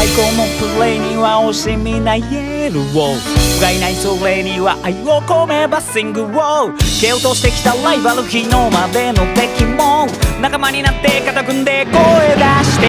最高のプレーには惜しみないイエローを不甲斐ないそれには愛を込めバッシングを蹴落としてきたライバル昨日までの敵も仲間になって肩組んで声出して